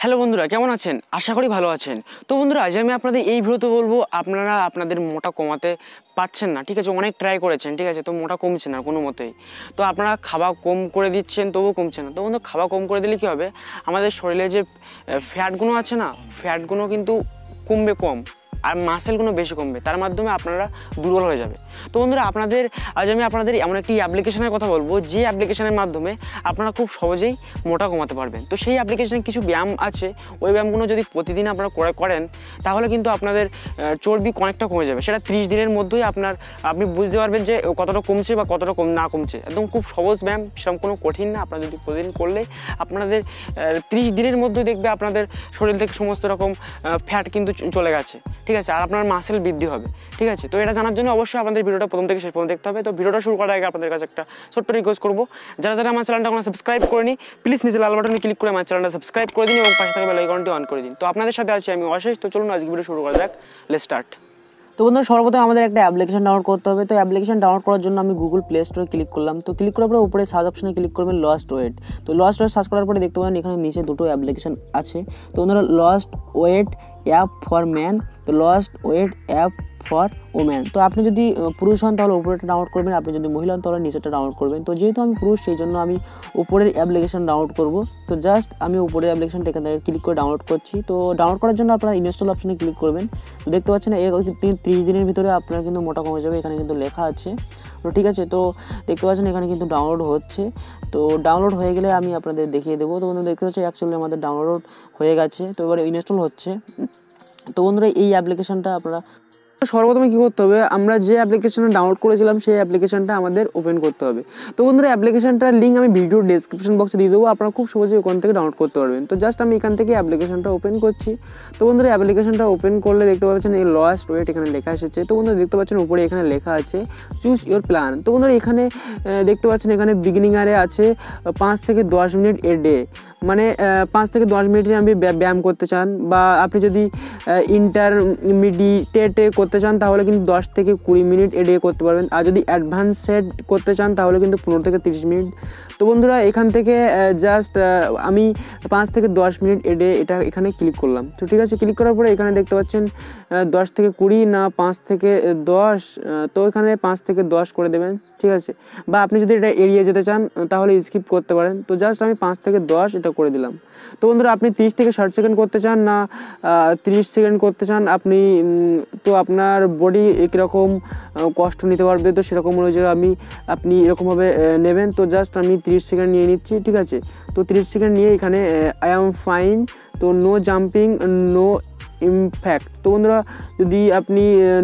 Hello বন্ধুরা, কেমন আছেন? আশা করি ভালো আছেন। তো বন্ধুরা, আজ আমি আপনাদের এই ভিডিওতে বলবো, আপনারা আপনাদের মোটা কমাতে পারছেন না, ঠিক আছে? অনেক ট্রাই করেছেন, ঠিক আছে? তো মোটা কমছে না কোনো মতেই। তো আপনারা খাওয়া কম করে দিচ্ছেন, তবুও কমছে না। তো বন্ধু, খাওয়া কম করে দিলে কী হবে? আমাদের শরীরে যে ফ্যাটগুলো আছে না, ফ্যাটগুলো কিন্তু কমবে কম, আর মাসেলগুলো বেশি কমবে। তার মাধ্যমে আপনারা দুর্বল হয়ে যাবে। তো বন্ধুরা, আজ আমি আপনাদের এমন একটি অ্যাপ্লিকেশনের কথা বলবো, যে অ্যাপ্লিকেশনের মাধ্যমে আপনারা খুব সহজেই মোটা কমাতে পারবেন। তো সেই অ্যাপ্লিকেশনে কিছু ব্যায়াম আছে, ওই ব্যায়ামগুলো যদি প্রতিদিন আপনারা করেন, তাহলে কিন্তু আপনাদের চর্বি অনেকটা কমে যাবে। সেটা 30 দিনের মধ্যেই আপনি বুঝতে পারবেন যে কতটা কমছে বা কতটা না কমছে। একদম খুব সহজ ব্যায়াম, সেরকম কোনো কঠিন না। আপনারা যদি প্রতিদিন করলে আপনাদের 30 দিনের মধ্যেই দেখবে আপনাদের শরীর থেকে সমস্ত রকম ফ্যাট কিন্তু চলে গেছে, ঠিক আছে? আর আপনার মাসেল বৃদ্ধি হবে, ঠিক আছে? তো এটা জানার জন্য অবশ্যই আপনাদের ভিডিওটা প্রথম থেকে শেষ পর্যন্ত দেখতে হবে। তো ভিডিওটা শুরু করার আগে আপনাদের কাছে একটা ছোট্ট রিকোয়েস্ট করবো, যারা যারা আমার চ্যানেলটা এখনো সাবস্ক্রাইব করেনি, প্লিজ নিচে লাল বাটনে ক্লিক করে আমার চ্যানেলটা সাবস্ক্রাইব করে দিন এবং পাশে থাকা বেল আইকনটি অন করে দিন। তো আপনাদের সাথে আছি আমি অশেষ। তো চলুন আজকে ভিডিও শুরু করা যাক। Let's start. তো বন্ধুরা, সর্বপ্রথম আমাদের একটা অ্যাপ্লিকেশন ডাউনলোড করতে হবে। তো অ্যাপ্লিকেশন ডাউনলোড করার জন্য আমি গুগল প্লে স্টোরে ক্লিক করলাম। তো ক্লিক করার পরে উপরে সার্চ অপশনে ক্লিক করবেন লস্ট ওয়েট। তো লস্ট ওয়েট সার্চ করার পরে দেখতে পাবেন এখানে নিচে দুটো অ্যাপ্লিকেশন আছে। তো বন্ধুরা, lost weight app for man, তো lost weight app for woman. তো আপনি যদি পুরুষ হন তাহলে উপরেটা ডাউনলোড করবেন, আপনি যদি মহিলা হন তাহলে নিচেরটা ডাউনলোড করবেন। তো যেহেতু আমি পুরুষ, সেই জন্য আমি উপরের অ্যাপ্লিকেশন ডাউনলোড করব। তো জাস্ট আমি উপরের অ্যাপ্লিকেশনটা এখান থেকে ক্লিক করে ডাউনলোড করছি। তো ডাউনলোড করার জন্য আপনারা ইনস্টল অপশনে ক্লিক করবেন। তো দেখতে পাচ্ছেন এর 30 দিনের ভিতরে আপনার কিন্তু মোটা কমে যাবে, এখানে কিন্তু লেখা আছে। তো ঠিক আছে, তো দেখতে পাচ্ছেন এখানে কিন্তু ডাউনলোড হচ্ছে। তো ডাউনলোড হয়ে গেলে আমি আপনাদের দেখিয়ে দেবো। তো বন্ধুরা, দেখতে পাচ্ছি অ্যাকচুয়ালি আমাদের ডাউনলোড হয়ে গেছে। তো এবারে ইনস্টল হচ্ছে। তো বন্ধুরা, এই অ্যাপ্লিকেশনটা আপনারা সর্বপ্রথমে কী করতে হবে, আমরা যে অ্যাপ্লিকেশনটা ডাউনলোড করেছিলাম সেই অ্যাপ্লিকেশনটা আমাদের ওপেন করতে হবে। তো বন্ধুরা, অ্যাপ্লিকেশনটার লিঙ্ক আমি ভিডিওর ডেসক্রিপশন বক্সে দিয়ে দেবো, আপনারা খুব সহজেই ওখান থেকে ডাউনলোড করতে পারবেন। তো জাস্ট আমি এখান থেকে অ্যাপ্লিকেশনটা ওপেন করছি। তো বন্ধুরা, অ্যাপ্লিকেশনটা ওপেন করলে দেখতে পাচ্ছেন এই লস্ট ওয়েট এখানে লেখা এসেছে। তো বন্ধুরা, দেখতে পাচ্ছেন উপরে এখানে লেখা আছে চুজ ইওর প্ল্যান। তো বন্ধুরা, এখানে দেখতে পাচ্ছেন এখানে বিগিনিংয়ারে আছে 5 থেকে 10 মিনিট এ ডে, মানে 5 থেকে 10 মিনিটে আপনি ব্যায়াম করতে চান, বা আপনি যদি ইন্টারমিডিয়েটে করতে চান তাহলে কিন্তু 10 থেকে 20 মিনিট এ ডে করতে পারবেন। আর যদি অ্যাডভান্সড করতে চান তাহলে কিন্তু 15 থেকে 30 মিনিট। তো বন্ধুরা, এখান থেকে জাস্ট আমি 5 থেকে 10 মিনিট এ ডে এটা এখানে ক্লিক করলাম। তো ঠিক আছে, ক্লিক করার পরে এখানে দেখতে পাচ্ছেন 10 থেকে 20 না 5 থেকে 10, তো এখানে 5 থেকে 10 করে দেবেন, ঠিক আছে? বা আপনি যদি এটা এড়িয়ে যেতে চান তাহলে স্কিপ করতে পারেন। তো জাস্ট আমি 5 থেকে 10 এটা করে দিলাম। তো বন্ধুরা, আপনি 30 থেকে 60 সেকেন্ড করতে চান না 30 সেকেন্ড করতে চান আপনি, তো আপনার বডি কীরকম কষ্ট নিতে পারবে, তো সেরকম অনুযায়ী আপনি এরকমভাবে নেবেন। তো জাস্ট আমি 30 সেকেন্ড নিয়ে নিচ্ছি, ঠিক আছে? তো 30 সেকেন্ড নিয়ে এখানে আই অ্যাম ফাইন, তো নো জাম্পিং, নো ইমপ্যাক্ট। তো বন্ধুরা, যদি আপনি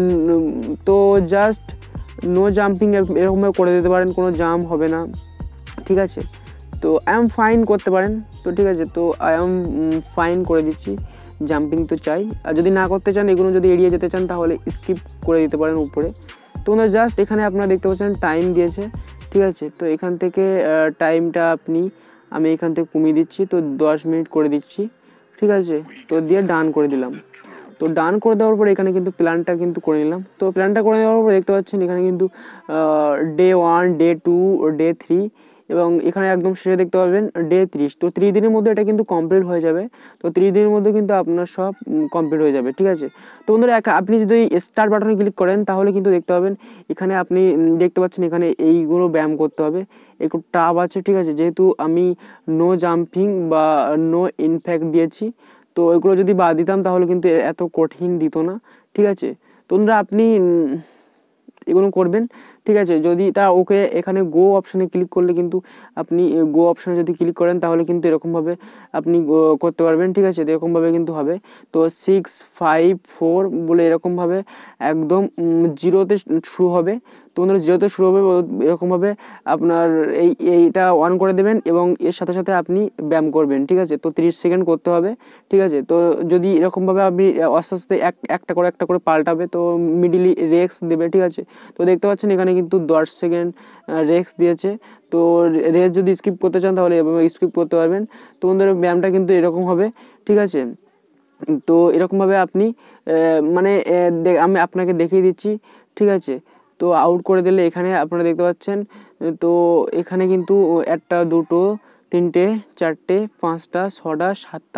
তো জাস্ট নো জাম্পিং এরকমভাবে করে দিতে পারেন, কোনো জাম্প হবে না, ঠিক আছে? তো আই অ্যাম ফাইন করতে পারেন। তো ঠিক আছে, তো আই অ্যাম ফাইন করে দিচ্ছি, জাম্পিং তো চাই। আর যদি না করতে চান, এগুলো যদি এড়িয়ে যেতে চান তাহলে স্কিপ করে দিতে পারেন উপরে। তো ওনার জাস্ট এখানে আপনারা দেখতে পাচ্ছেন টাইম দিয়েছে, ঠিক আছে? তো এখান থেকে টাইমটা আমি এখান থেকে কমিয়ে দিচ্ছি, তো 10 মিনিট করে দিচ্ছি, ঠিক আছে? তো দিয়ে ডান করে দিলাম। তো ডান করে দেওয়ার পরে এখানে কিন্তু প্ল্যানটা কিন্তু করে নিলাম। তো প্ল্যানটা করে দেওয়ার পরে দেখতে পাচ্ছেন এখানে কিন্তু ডে 1, ডে 2, ডে 3 এবং এখানে একদম শেষে দেখতে পাবেন ডে 30। তো 30 দিনের মধ্যে এটা কিন্তু কমপ্লিট হয়ে যাবে। তো 30 দিনের মধ্যে কিন্তু আপনার সব কমপ্লিট হয়ে যাবে, ঠিক আছে? তো বন্ধুরা, আপনি যদি স্টার্ট বাটনে ক্লিক করেন তাহলে কিন্তু দেখতে পাবেন এখানে আপনি দেখতে পাচ্ছেন এখানে এইগুলো ব্যায়াম করতে হবে, একটু টাফ আছে, ঠিক আছে? যেহেতু আমি নো জাম্পিং বা নো ইনফ্যাক্ট দিয়েছি, তো এগুলো যদি বাদ দিতাম তাহলে কিন্তু এত কঠিন দিত না, ঠিক আছে? তো বন্ধুরা, আপনি এগুলো করবেন, ঠিক আছে? যদি ওকে এখানে গো অপশানে ক্লিক করলে কিন্তু আপনি গো অপশানে যদি ক্লিক করেন তাহলে কিন্তু এরকমভাবে আপনি করতে পারবেন, ঠিক আছে? এরকমভাবে কিন্তু হবে। তো 6, 5, 4 বলে এরকমভাবে একদম 0-তে শুরু হবে। তো বন্ধুরা, 0-তে শুরু হবে, এরকমভাবে আপনার এইটা অন করে দেবেন এবং এর সাথে সাথে আপনি ব্যায়াম করবেন, ঠিক আছে? তো 30 সেকেন্ড করতে হবে, ঠিক আছে? তো যদি এরকমভাবে আপনি আস্তে আস্তে একটা করে পাল্টাবে, তো মিডিলি রেক্স দেবে, ঠিক আছে? তো দেখতে পাচ্ছেন এখানে কিন্তু 10 সেকেন্ড রেক্স দিয়েছে। তো রেস যদি স্কিপ করতে চান তাহলে এভাবে স্কিপ করতে পারবেন। তো বন্ধুরা, ব্যায়ামটা কিন্তু এরকম হবে, ঠিক আছে? তো এরকমভাবে আপনি মানে আমি আপনাকে দেখিয়ে দিচ্ছি, ঠিক আছে? তো আউট করে দিলে এখানে আপনারা দেখতে পাচ্ছেন, তো এখানে কিন্তু 1টা 2টো 3টে 4টে 5টা 6টা 7টা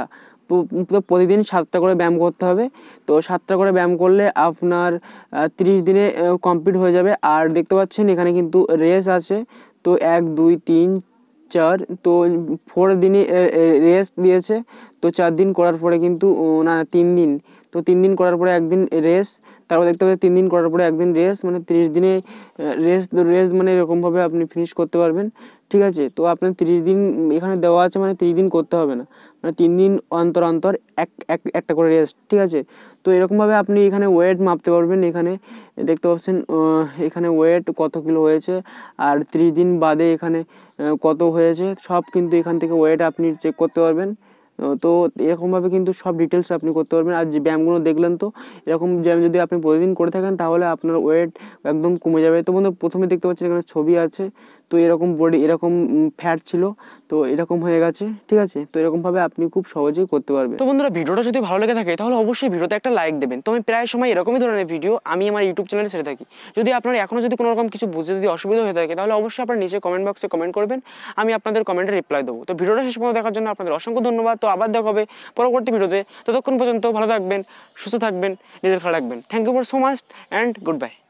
তো প্রতিদিন 7টা করে ব্যায়াম করতে হবে। তো 7টা করে ব্যায়াম করলে আপনার 30 দিনে কমপ্লিট হয়ে যাবে। আর দেখতে পাচ্ছেন এখানে কিন্তু রেস আছে, তো 1 2 3 4, তো 4 দিনে রেস্ট দিয়েছে। তো 4 দিন করার পরে কিন্তু না 3 দিন, তো 3 দিন করার পরে একদিন রেস্ট, তারপর দেখতে পাচ্ছেন 3 দিন করার পরে একদিন রেস্ট, মানে 30 দিনে রেস্ট মানে এরকমভাবে আপনি ফিনিশ করতে পারবেন, ঠিক আছে। তো আপনার 30 দিন এখানে দেওয়া আছে, মানে 30 দিন করতে হবে না, মানে 3 দিন অন্তর অন্তর একটা করে রেস্ট, ঠিক আছে। তো এরকমভাবে আপনি এখানে ওয়েট মাপতে পারবেন। এখানে দেখতে পাচ্ছেন এখানে ওয়েট কত কিলো হয়েছে, আর 30 দিন বাদে এখানে কত হয়েছে, সব কিন্তু এখান থেকে ওয়েট আপনি চেক করতে পারবেন। তো এরকমভাবে কিন্তু সব ডিটেলস আপনি করতে পারবেন। আর যে ব্যায়ামগুলো দেখলেন, তো এরকম ব্যায়াম যদি আপনি প্রতিদিন করে থাকেন তাহলে আপনার ওয়েট একদম কমে যাবে। তো বন্ধু প্রথমে দেখতে পাচ্ছেন এখানে ছবি আছে, তো এরকম বডি এরকম ফ্যাট ছিল, তো এরকম হয়ে গেছে, ঠিক আছে। তো এরকমভাবে আপনি খুব সহজেই করতে পারবেন। তো বন্ধুরা ভিডিওটা যদি ভালো লেগে থাকে তাহলে অবশ্যই ভিডিওতে একটা লাইক দেবেন। তো আমি প্রায় সময় এরকমই ধরনের ভিডিও আমি আমার ইউটিউব চ্যানেলে ছেড়ে থাকি। যদি আপনার এখনও যদি কোনো রকম কিছু বুঝতে যদি অসুবিধা হয়ে থাকে তাহলে অবশ্যই আপনার নিচে কমেন্ট বক্সে কমেন্ট করবেন, আমি আপনাদের কমেন্টে রিপ্লাই দেবো। তো ভিডিওটা শেষ পর্যন্ত দেখার জন্য আপনাদের অসংখ্য ধন্যবাদ। তো আবার দেখা হবে পরবর্তী ভিডিওতে। ততক্ষণ পর্যন্ত ভালো থাকবেন, সুস্থ থাকবেন, নিজের খেয়াল রাখবেন। Thank you for so much and good bye.